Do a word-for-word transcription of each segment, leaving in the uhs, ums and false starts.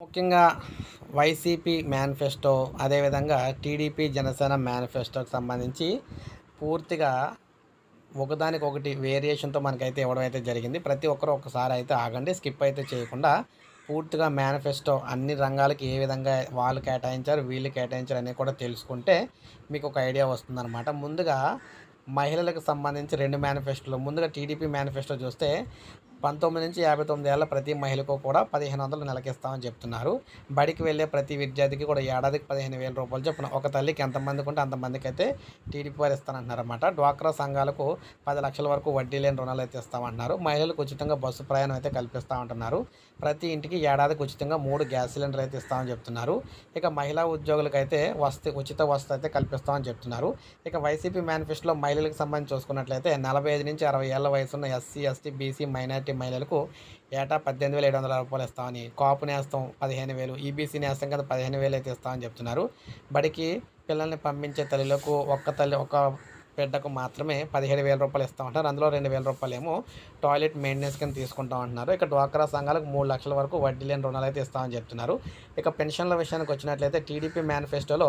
ముఖ్యంగా YCP manifesto, అదేవిధంగా TDP, Janasena మేనిఫెస్టోకి సంబంధించి పూర్తిగా ఒకదానికొకటి వేరియేషన్‌తో మనకైతే ఇవ్వడం అయితే జరిగింది. ప్రతి ఒక్కరు ఒక్కసారి అయితే ఆగండి. స్కిప్ అయితే చేయకుండా పూర్తిగా మేనిఫెస్టో అన్ని రంగాలకి ఏ విధంగా వాళ్ళు కేటాయించారు, వీళ్ళు కేటాయించారు అనేది కూడా తెలుసుకుంటే మీకు ఒక ఐడియా వస్తుందన్నమాట. ముందుగా మహిళలకు సంబంధించి రెండు మేనిఫెస్టోలు. ముందుగా టీడీపీ మేనిఫెస్టో చూస్తే పంతొమ్మిది నుంచి యాభై తొమ్మిది ఏళ్ల ప్రతి మహిళకు కూడా పదిహేను వందలు నెలకి ఇస్తామని చెప్తున్నారు. బడికి వెళ్ళే ప్రతి విద్యార్థికి కూడా ఏడాదికి పదిహేను వేల రూపాయలు చొప్పున ఒక తల్లికి ఎంతమందికి ఉంటే అంతమందికి అయితే టీడీపీ వారు ఇస్తానంటున్నారన్నమాట. డ్వాక్రా సంఘాలకు పది లక్షల వరకు వడ్డీ లేని రుణాలు అయితే ఇస్తామంటున్నారు. మహిళలకు ఉచితంగా బస్సు ప్రయాణం అయితే కల్పిస్తామంటున్నారు. ప్రతి ఇంటికి ఏడాదికి ఉచితంగా మూడు గ్యాస్ సిలిండర్ అయితే ఇస్తామని చెప్తున్నారు. ఇక మహిళా ఉద్యోగులకైతే వస్తు ఉచిత వస్తు అయితే కల్పిస్తామని చెప్తున్నారు. ఇక వైసీపీ మేనిఫెస్టోలో మహిళలకు సంబంధించి చూసుకున్నట్లయితే నలభై ఐదు నుంచి అరవై ఏళ్ల వయసున్న ఎస్సీ, ఎస్టీ, బీసీ, మైనారిటీ మహిళలకు ఏటా పద్దెనిమిది వేల ఏడు వందల రూపాయలు ఇస్తామని, కాపు నేస్తం పదిహేను వేలు, ఈబీసీ నేస్తం కింద పదిహేను వేలు అయితే ఇస్తామని చెప్తున్నారు. బడికి పిల్లల్ని పంపించే తల్లులకు ఒక్క తల్లి ఒక బిడ్డకు మాత్రమే పదిహేడు వేల రూపాయలు ఇస్తామంటారు. అందులో రెండు వేల రూపాయలు ఏమో టాయిలెట్ మెయింటెనెన్స్ కింద తీసుకుంటాం అంటున్నారు. ఇక డ్వాక్రా సంఘాలకు మూడు లక్షల వరకు వడ్డీ లేని రుణాలు అయితే ఇస్తామని చెప్తున్నారు. ఇక పెన్షన్ల విషయానికి వచ్చినట్లయితే టీడీపీ మేనిఫెస్టోలో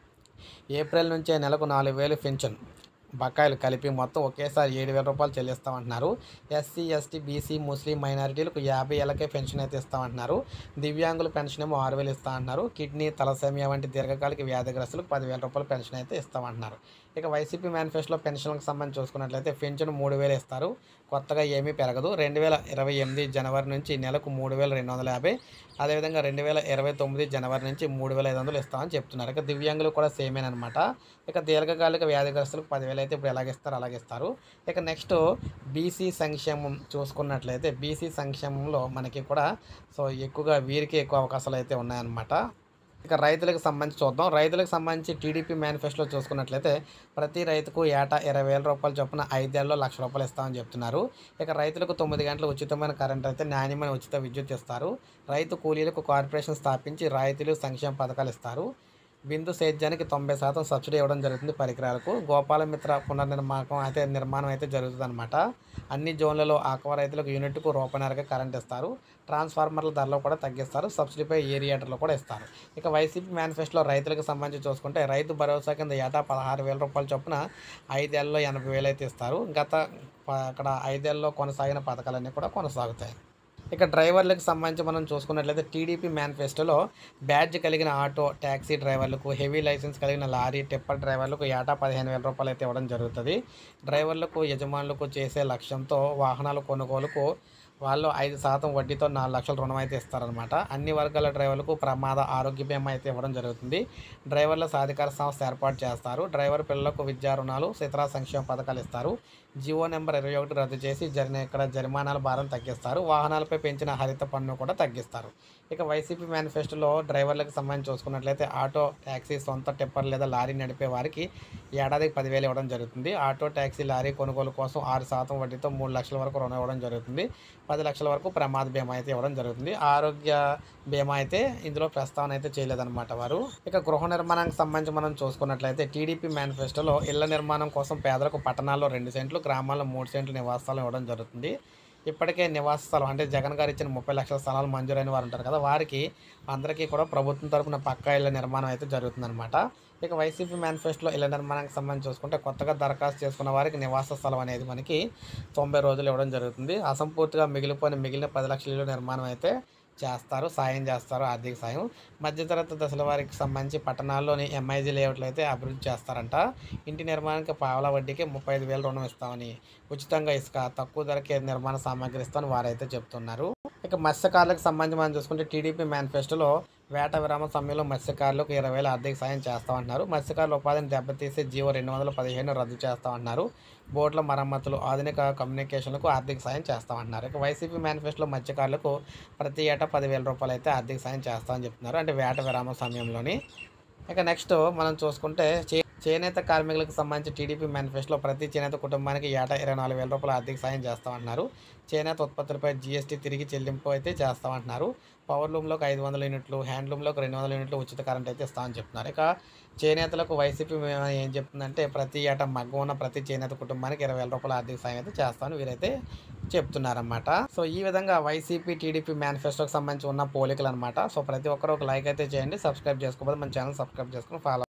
ఏప్రిల్ నుంచే నెలకు నాలుగు వేలు పెన్షన్ బకాయిలు కలిపి మొత్తం ఒకేసారి ఏడు వేల రూపాయలు చెల్లిస్తామంటున్నారు. ఎస్సీ, ఎస్టీ, బీసీ, ముస్లిం మైనారిటీలకు యాభై ఏళ్ళకే పెన్షన్ అయితే ఇస్తామంటున్నారు. దివ్యాంగుల పెన్షన్ ఏమో ఆరు వేలు ఇస్తామంటున్నారు. కిడ్నీ, తలసేమియా వంటి దీర్ఘకాలిక వ్యాధిగ్రస్తులకు పదివేల రూపాయల పెన్షన్ అయితే ఇస్తామంటున్నారు. ఇక వైసీపీ మేనిఫెస్టోలో పెన్షన్లకు సంబంధించి చూసుకున్నట్లయితే పెన్షన్ మూడు వేలు ఇస్తారు. కొత్తగా ఏమీ పెరగదు. రెండు వేల ఇరవై ఎనిమిది జనవరి నుంచి నెలకు మూడు వేల రెండు వందల యాభై, అదేవిధంగా రెండు వేల ఇరవై తొమ్మిది జనవరి నుంచి మూడు వేల ఐదు వందలు ఇస్తామని చెప్తున్నారు. ఇక దివ్యాంగులు కూడా సేమేనమాట. ఇక దీర్ఘకాలిక వ్యాధిగ్రస్తులకు పదివేలు అయితే ఇప్పుడు ఎలాగిస్తారు అలాగే ఇస్తారు. ఇక నెక్స్ట్ బీసీ సంక్షేమం చూసుకున్నట్లయితే బీసీ సంక్షేమంలో మనకి కూడా సో ఎక్కువగా వీరికి ఎక్కువ అవకాశాలు అయితే ఉన్నాయన్నమాట. ఇక రైతులకు సంబంధించి చూద్దాం. రైతులకు సంబంధించి టీడీపీ మేనిఫెస్టోలో చూసుకున్నట్లయితే ప్రతి రైతుకు ఏటా ఇరవై వేల రూపాయలు చొప్పున ఐదేళ్లలో లక్ష రూపాయలు ఇస్తామని చెప్తున్నారు. ఇక రైతులకు తొమ్మిది గంటల ఉచితమైన కరెంట్ అయితే నాణ్యమైన ఉచిత విద్యుత్ ఇస్తారు. రైతు కూలీలకు కార్పొరేషన్ స్థాపించి రాయితీలు, సంక్షేమ పథకాలు ఇస్తారు. బిందు సేద్యానికి తొంభై శాతం సబ్సిడీ ఇవ్వడం జరుగుతుంది. పరికరాలకు గోపాలమిత్ర పునర్నిర్మాణం అయితే నిర్మాణం అయితే జరుగుతుంది అనమాట. అన్ని జోన్లలో ఆక్వా రైతులకు యూనిట్కు రూపాయన్నరగా కరెంట్ ఇస్తారు. ట్రాన్స్ఫార్మర్ల ధరలో కూడా తగ్గిస్తారు. సబ్సిడీపై ఏరియేటర్లు కూడా ఇస్తారు. ఇక వైసీపీ మేనిఫెస్టోలో రైతులకు సంబంధించి చూసుకుంటే రైతు భరోసా కింద ఏటా పదహారు వేల రూపాయల చొప్పున ఐదేళ్లలో ఎనభై వేలు అయితే ఇస్తారు. గత అక్కడ ఐదేళ్లలో కొనసాగిన పథకాలన్నీ కూడా కొనసాగుతాయి. ఇక డ్రైవర్లకు సంబంధించి మనం చూసుకున్నట్లయితే టీడీపీ మేనిఫెస్టోలో బ్యాడ్జ్ కలిగిన ఆటో, ట్యాక్సీ డ్రైవర్లకు, హెవీ లైసెన్స్ కలిగిన లారీ, టిప్పర్ డ్రైవర్లకు ఏటా పదిహేను వేల రూపాయలు అయితే ఇవ్వడం జరుగుతుంది. డ్రైవర్లకు యజమానులకు చేసే లక్ష్యంతో వాహనాల కొనుగోలుకు వాళ్ళు ఐదు శాతం వడ్డీతో నాలుగు లక్షల రుణం అయితే ఇస్తారనమాట. అన్ని వర్గాల డ్రైవర్లకు ప్రమాద ఆరోగ్య బీమా అయితే ఇవ్వడం జరుగుతుంది. డ్రైవర్ల సాధికార సంస్థ ఏర్పాటు చేస్తారు. డ్రైవర్ పిల్లలకు విద్యా రుణాలు, ఇతర సంక్షేమ పథకాలు ఇస్తారు. జియో నెంబర్ ఇరవై ఒకటి రద్దు చేసి జరిగిన ఇక్కడ జరిమానాల భారం తగ్గిస్తారు. వాహనాలపై పెంచిన హరిత పన్ను కూడా తగ్గిస్తారు. ఇక వైసీపీ మేనిఫెస్టోలో డ్రైవర్లకు సంబంధించి చూసుకున్నట్లయితే ఆటో, ట్యాక్సీ, సొంత టిప్పర్ లేదా లారీ నడిపే వారికి ఏడాదికి పదివేలు ఇవ్వడం జరుగుతుంది. ఆటో, ట్యాక్సీ, లారీ కొనుగోలు కోసం ఆరు శాతం వడ్డీతో మూడు లక్షల వరకు రుణం ఇవ్వడం జరుగుతుంది. పది లక్షల వరకు ప్రమాద బీమా అయితే ఇవ్వడం జరుగుతుంది. ఆరోగ్య బీమా అయితే ఇందులో ప్రస్తావన అయితే చేయలేదన్నమాట వారు. ఇక గృహ నిర్మాణానికి సంబంధించి మనం చూసుకున్నట్లయితే టీడీపీ మేనిఫెస్టోలో ఇళ్ల నిర్మాణం కోసం పేదలకు పట్టణాల్లో రెండు సెంట్లు, గ్రామాల్లో మూడు సెంట్లు నివాస స్థలం ఇవ్వడం జరుగుతుంది. ఇప్పటికే నివాస స్థలం అంటే జగన్ గారు ఇచ్చిన ముప్పై లక్షల స్థలాలు మంజూరైన వారు ఉంటారు కదా, వారికి అందరికీ కూడా ప్రభుత్వం తరపున పక్కా ఇళ్ల నిర్మాణం అయితే జరుగుతుందన్నమాట. ఇక వైసీపీ మేనిఫెస్టోలో ఇళ్ల నిర్మాణానికి సంబంధించి చూసుకుంటే కొత్తగా దరఖాస్తు చేసుకున్న వారికి నివాస స్థలం అనేది మనకి తొంభై రోజులు ఇవ్వడం జరుగుతుంది. అసంపూర్తిగా మిగిలిపోయిన మిగిలిన పది లక్షల ఇళ్ల నిర్మాణం అయితే చేస్తారు, సాయం చేస్తారు, ఆర్థిక సాయం. మధ్యతరగతి దశల వారికి సంబంధించి పట్టణాల్లోని ఎంఐజీ లేఅవుట్లు అయితే అభివృద్ధి చేస్తారంట. ఇంటి నిర్మాణానికి పావలా వడ్డీకి ముప్పై ఐదు వేల రుణం ఇస్తామని, ఉచితంగా ఇసుక, తక్కువ ధరకే నిర్మాణ సామాగ్రి ఇస్తామని వారైతే చెప్తున్నారు. ఇక మత్స్యకారులకు సంబంధించి మనం చూసుకుంటే టీడీపీ మేనిఫెస్టోలో వేట విరామ సమయంలో మత్స్యకారులకు ఇరవై వేల ఆర్థిక సాయం చేస్తామంటున్నారు. మత్స్యకారుల ఉపాధిని దెబ్బతీసే జీవో రెండు వందల పదిహేను రద్దు చేస్తామంటున్నారు. బోట్ల మరమ్మతులు, ఆధునిక కమ్యూనికేషన్లకు ఆర్థిక సాయం చేస్తామంటున్నారు. ఇక వైసీపీ మేనిఫెస్టోలో మత్స్యకారులకు ప్రతి ఏటా పదివేల రూపాయలు అయితే ఆర్థిక సాయం చేస్తామని చెప్తున్నారు, అంటే వేట విరామ సమయంలోని. ఇక నెక్స్ట్ మనం చూసుకుంటే చేనేత కార్మికులకు సంబంధించి టీడీపీ మేనిఫెస్టోలో ప్రతి చేనేత కుటుంబానికి ఏటా ఇరవై నాలుగు వేల రూపాయల ఆర్థిక సాయం చేస్తామంటున్నారు. చేనేత ఉత్పత్తులపై జీఎస్టీ తిరిగి చెల్లింపు అయితే చేస్తామంటున్నారు. పవర్లూమ్లోకి ఐదు వందల యూనిట్లు, హ్యాండ్లూమ్లోకి రెండు వందల యూనిట్లు ఉచిత కరెంట్ అయితే ఇస్తామని చెప్తున్నారు. ఇక చేనేతలకు వైసీపీ ఏం చెప్తుందంటే ప్రతి ఏటా మగ్గం ఉన్న ప్రతి చేనేత కుటుంబానికి ఇరవై వేల రూపాయల ఆర్థిక సాయం అయితే చేస్తామని వీరైతే చెప్తున్నారన్నమాట. సో ఈ విధంగా వైసీపీ టీడీపీ మేనిఫెస్టోకి సంబంధించి ఉన్న పోలికలు అనమాట. సో ప్రతి ఒక్కరు ఒక లైక్ అయితే చేయండి. సబ్స్క్రైబ్ చేసుకోకపోతే మన ఛానల్ సబ్స్క్రైబ్ చేసుకుని ఫాలో